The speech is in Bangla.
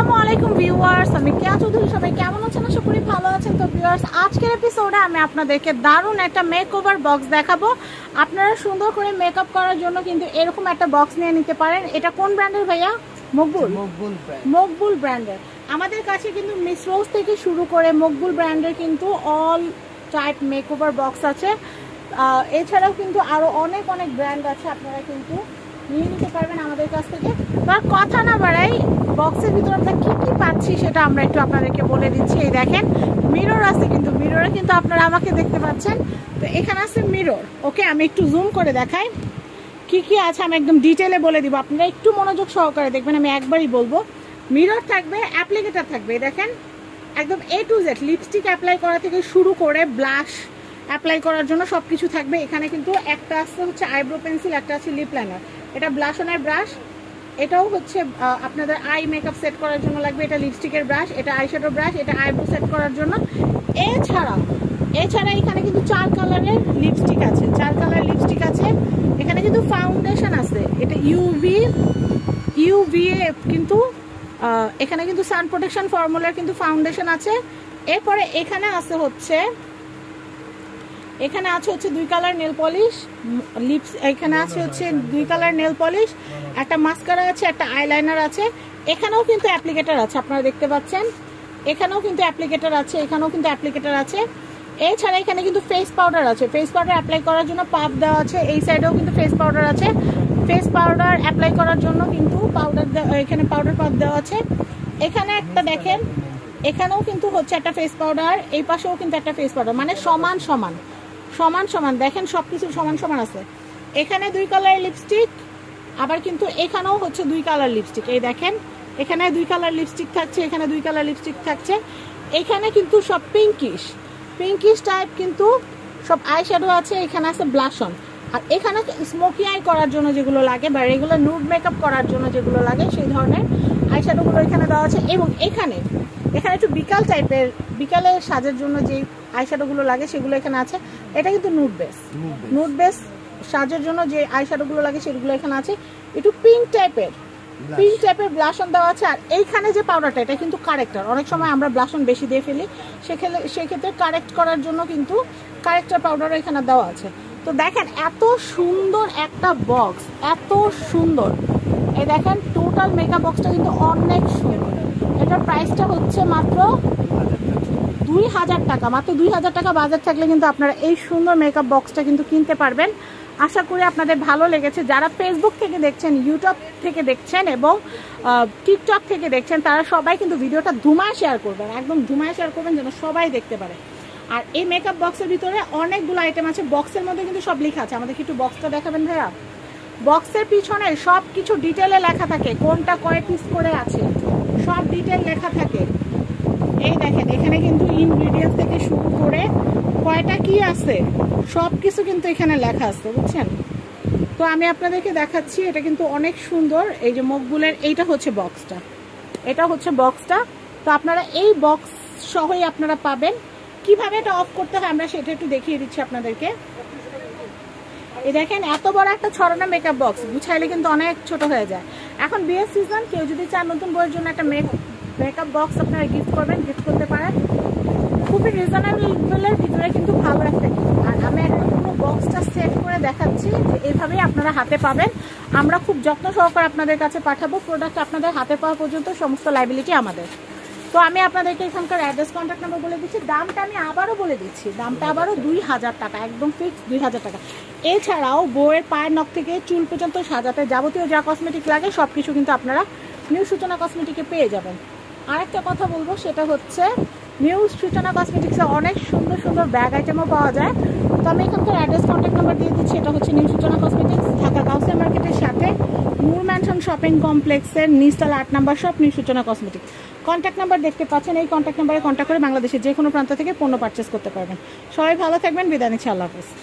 আসসালামু আলাইকুম ভিউয়ার্স, আমি কেয়া চৌধুরী। সবাই কেমন আছেন? আশা করি ভালো আছেন। তো ভিউয়ার্স, আজকের এপিসোডে আমি আপনাদেরকে দারুণ একটা মেকওভার বক্স দেখাবো। আপনারা সুন্দর করে মেকআপ করার জন্য কিন্তু এরকম একটা বক্স নিয়ে নিতে পারেন। এটা কোন ব্র্যান্ডের ভাইয়া? মকবুল ব্র্যান্ডের। আমাদের কাছে কিন্তু মিস রোজ থেকে শুরু করে মকবুল ব্র্যান্ডের কিন্তু অল টাইপ মেকওভার বক্স আছে। এছাড়াও কিন্তু আরো অনেক অনেক ব্র্যান্ড আছে, আপনারা কিন্তু নিয়ে নিতে পারবেন আমাদের কাছ থেকে। তার কথা না বাড়াই, বক্সের ভিতরে আমরা কি কি পাচ্ছি সেটা আমরা একটু আপনাদেরকে বলে দিচ্ছি। এই দেখেন, মিরর আছে, কিন্তু মিররে কিন্তু আপনারা আমাকে দেখতে পাচ্ছেন। তো এখানে আছে মিরর। ওকে, আমি একটু জুম করে দেখাই কি কি আছে, আমি একদম ডিটেলে বলে দিব। আপনারা একটু মনোযোগ সহকারে দেখবেন, আমি একবারই বলবো। মিরর থাকবে, অ্যাপ্লিকেটার থাকবে, দেখেন একদম A to Z, lipstick apply করা থেকে শুরু করে ব্লাশ অ্যাপ্লাই করার জন্য সবকিছু থাকবে। এখানে কিন্তু একটা আছে হচ্ছে আইব্রো পেন্সিল, একটা আছে লিপ লাইনার, এটা ব্লাশ অনের ব্রাশ, এটাও হচ্ছে আপনাদের আই মেকআপ সেট করার জন্য লাগবে। এটা লিপস্টিকের ব্রাশ, এটা আইশ্যাডো ব্রাশ, এটা আইব্রো সেট করার জন্য। এছাড়া এখানে কিন্তু 4 কালারের লিপস্টিক আছে, 4 কালার লিপস্টিক আছে। এখানে কিন্তু ফাউন্ডেশন আছে, এটা ইউভিএ কিন্তু এখানে কিন্তু সান প্রোটেকশন ফর্মুলার কিন্তু ফাউন্ডেশন আছে। এরপরে এখানে আছে হচ্ছে 2 কালার নেল পলিশ, লিপস এখানে আছে হচ্ছে 2 কালার নেল পলিশ, একটা মাস্কারা আছে, একটা আইলাইনার আছে। এখানেও কিন্তু অ্যাপ্লিকেটর আছে, আপনারা দেখতে পাচ্ছেন। এখানেও কিন্তু অ্যাপ্লিকেটর আছে, এখানেও কিন্তু অ্যাপ্লিকেটর আছে। এছাড়া এখানে কিন্তু ফেস পাউডার আছে, ফেস পাউডার অ্যাপ্লাই করার জন্য পাফ দেওয়া আছে। এই সাইডেও কিন্তু ফেস পাউডার আছে, ফেস পাউডার অ্যাপ্লাই করার জন্য কিন্তু এখানে পাউডার পাফ দেওয়া আছে। এখানে একটা দেখেন, এখানেও কিন্তু হচ্ছে একটা ফেস পাউডার, এই পাশেও কিন্তু একটা ফেস পাউডার, মানে সমান সমান দেখেন, সবকিছু সমান সমান আছে। এখানে 2 কালার লিপস্টিক, আবার কিন্তু এখানেও হচ্ছে 2 কালার লিপস্টিক। এই দেখেন, এখানে 2 কালার লিপস্টিক থাকছে, এখানে 2 কালার লিপস্টিক থাকছে। এখানে কিন্তু সব পিঙ্কিশ টাইপ কিন্তু সব আইশ্যাডো আছে। এখানে আছে ব্লাশ অন, আর এখানে স্মোকি আই করার জন্য যেগুলো লাগে বা রেগুলার নুড মেকআপ করার জন্য যেগুলো লাগে সেই ধরনের আইশ্যাডোগুলো এখানে দেওয়া আছে। এবং এখানে একটু বিকালে সাজের জন্য যে আইশ্যাডোগুলো লাগে সেগুলো এখানে আছে। এটা কিন্তু নুড বেস সাজের জন্য যে আইশ্যাডোগুলো লাগে সেগুলো এখানে আছে। একটু পিঙ্ক টাইপের ব্লাশ অন দেওয়া আছে। আর এইখানে যে পাউডারটা, এটা কিন্তু কারেক্টর। অনেক সময় আমরা ব্লাশ অন বেশি দিয়ে ফেলি, সেক্ষেত্রে কারেক্ট করার জন্য কিন্তু কারেক্টর পাউডারও এখানে দেওয়া আছে। তো দেখেন, এত সুন্দর একটা বক্স, এত সুন্দর। এই দেখেন, টোটাল মেকআপ বক্সটা কিন্তু অনেক সুন্দর। এটার প্রাইসটা হচ্ছে মাত্র 2000 টাকা। মাত্র 2000 টাকা বাজার থাকলে কিন্তু আপনারা এই সুন্দর মেকআপ বক্সটা কিন্তু কিনতে পারবেন। আশা করি আপনাদের ভালো লেগেছে। যারা ফেসবুক থেকে দেখছেন, ইউটিউব থেকে দেখছেন এবং টিকটক থেকে দেখছেন, তারা সবাই কিন্তু ভিডিওটা ধুমায় শেয়ার করবেন, একদম ধুমায় শেয়ার করবেন যেন সবাই দেখতে পারে। আর এই মেকআপ বক্সের ভিতরে অনেকগুলো আইটেম আছে। বক্সের মধ্যে কিন্তু সব লেখা আছে। আমাদের একটু বক্সটা দেখাবেন ভাইয়া? বক্সের পিছনে সব কিছু ডিটেলে লেখা থাকে, কোনটা কয় পিস করে আছে সব ডিটেল লেখা থাকে। এই দেখেন, এখানে কিন্তু ইনগ্রিডিয়েন্টস থেকে শুরু করে কয়টা কি আছে সব কিছু কিন্তু এখানে লেখা আছে, বুঝছেন? তো আমি আপনাদেরকে দেখাচ্ছি, এটা কিন্তু অনেক সুন্দর। এই যে মকবুলের এইটা হচ্ছে বক্সটা, তো আপনারা এই বক্স সহই আপনারা পাবেন। কিভাবে এটা অফ করতে হয় আমরা সেটা একটু দেখিয়ে দিচ্ছি আপনাদেরকে। এই দেখেন, এত বড় একটা ছড়ানো মেকআপ বক্স গুছাইলে কিন্তু অনেক ছোট হয়ে যায়। এখন বিয়ের সিজন, কেউ যদি চান নতুন বইয়ের জন্য একটা মেকআপ বক্স আপনারা গিফট করতে পারেন। খুবই রিজনেবলের ভিতরে কিন্তু ভালো একটা গিফট। আর আমি একটা পুরো বক্সটা সেট করে দেখাচ্ছি যে এইভাবেই আপনারা হাতে পাবেন। আমরা খুব যত্ন সহকারে আপনাদের কাছে পাঠাবো। প্রোডাক্ট আপনাদের হাতে পাওয়া পর্যন্ত সমস্ত লায়াবিলিটি আমাদের। তো আমি আপনাদেরকে এখানকার অ্যাড্রেস, কন্ট্যাক্ট নাম্বার বলে দিচ্ছি। দামটা আমি আবারও বলে দিচ্ছি, দামটা আবারও 2000 টাকা, একদম ফিক্স 2000 টাকা। এছাড়াও বউয়ের পায়ের নখ থেকে চুল পর্যন্ত সাজাতে যাবতীয় যা কসমেটিক লাগে সব কিছু কিন্তু আপনারা নিউ সূচনা কসমেটিকে পেয়ে যাবেন। আরেকটা কথা বলবো, সেটা হচ্ছে নিউ সূচনা কসমেটিক্সে অনেক সুন্দর সুন্দর ব্যাগ আইটেমও পাওয়া যায়। তো আমি এখানকার অ্যাড্রেস, কন্ট্যাক্ট নাম্বার দিয়ে দিচ্ছি। এটা হচ্ছে নিউ সূচনা কসমেটিক্স, ঢাকা গাউসিয়া মার্কেটের সাথে নূর ম্যানশন শপিং কমপ্লেক্সের নিচতলা 8 নম্বর shop, new Suchana cosmetics. Contact number দেখতে পাচ্ছেন, এই কন্ট্যাক্ট নাম্বারে কন্ট্যাক্ট করে বাংলাদেশের যে কোনো প্রান্ত থেকে পণ্য পারচেস করতে পারবেন। সবাই ভালো থাকবেন, বিদায় নিচ্ছি, আল্লাহ হাফেজ।